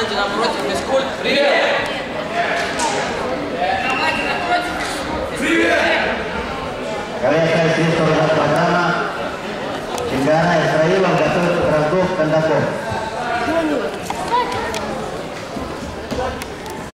команде напротив Мискуль. Привет! Команде напротив. Привет! Kalian siswa pertama Cinggarah Israel готовится к разгрузке кондаков.